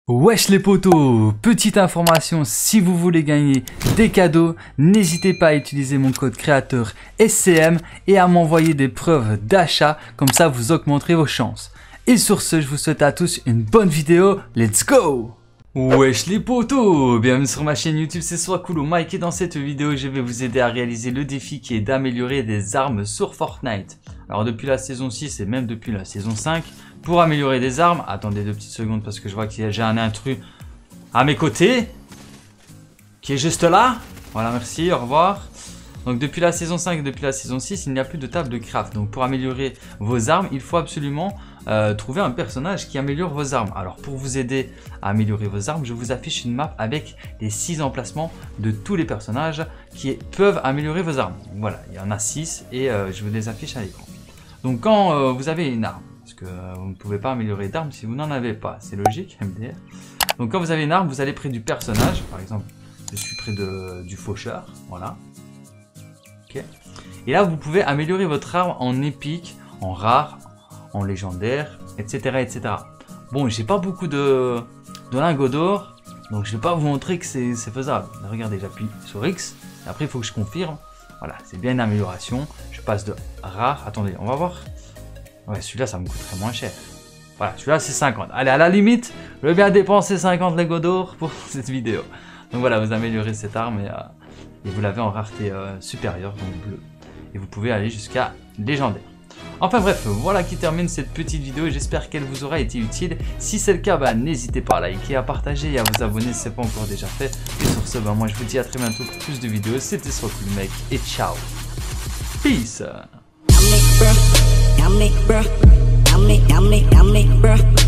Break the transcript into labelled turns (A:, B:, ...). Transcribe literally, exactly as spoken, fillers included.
A: Wesh les potos, petite information, si vous voulez gagner des cadeaux, n'hésitez pas à utiliser mon code créateur S C M et à m'envoyer des preuves d'achat, comme ça vous augmenterez vos chances. Et sur ce, je vous souhaite à tous une bonne vidéo, let's go! Wesh les potos, bienvenue sur ma chaîne YouTube, c'est Swacoolo Mike et dans cette vidéo je vais vous aider à réaliser le défi qui est d'améliorer des armes sur Fortnite. Alors depuis la saison six et même depuis la saison cinq, pour améliorer des armes, attendez deux petites secondes parce que je vois qu'il y a un intrus à mes côtés, qui est juste là, voilà merci, au revoir. Donc depuis la saison cinq et depuis la saison six, il n'y a plus de table de craft, donc pour améliorer vos armes, il faut absolument euh, trouver un personnage qui améliore vos armes. Alors pour vous aider à améliorer vos armes, je vous affiche une map avec les six emplacements de tous les personnages qui peuvent améliorer vos armes. Donc, voilà, il y en a six et euh, je vous les affiche à l'écran. Donc quand euh, vous avez une arme, parce que euh, vous ne pouvez pas améliorer d'armes si vous n'en avez pas, c'est logique, M D R. Donc quand vous avez une arme, vous allez près du personnage, par exemple, je suis près de, du faucheur, voilà. Okay. Et là, vous pouvez améliorer votre arme en épique, en rare, en légendaire, et cetera et cetera. Bon, j'ai pas beaucoup de, de lingots d'or, donc je vais pas vous montrer que c'est faisable. Regardez, j'appuie sur X, et après il faut que je confirme. Voilà, c'est bien une amélioration. Je passe de rare. Attendez, on va voir. Ouais, celui-là, ça me coûterait moins cher. Voilà, celui-là, c'est cinquante. Allez, à la limite, je vais bien dépenser cinquante lingots d'or pour cette vidéo. Donc voilà, vous améliorez cette arme et, euh, et vous l'avez en rareté euh, supérieure, donc bleu. Et vous pouvez aller jusqu'à légendaire. Enfin bref, voilà qui termine cette petite vidéo et j'espère qu'elle vous aura été utile. Si c'est le cas, bah, n'hésitez pas à liker, à partager et à vous abonner si ce n'est pas encore déjà fait. Et sur ce, bah, moi je vous dis à très bientôt pour plus de vidéos. C'était Swacoolo Mike et ciao. Peace.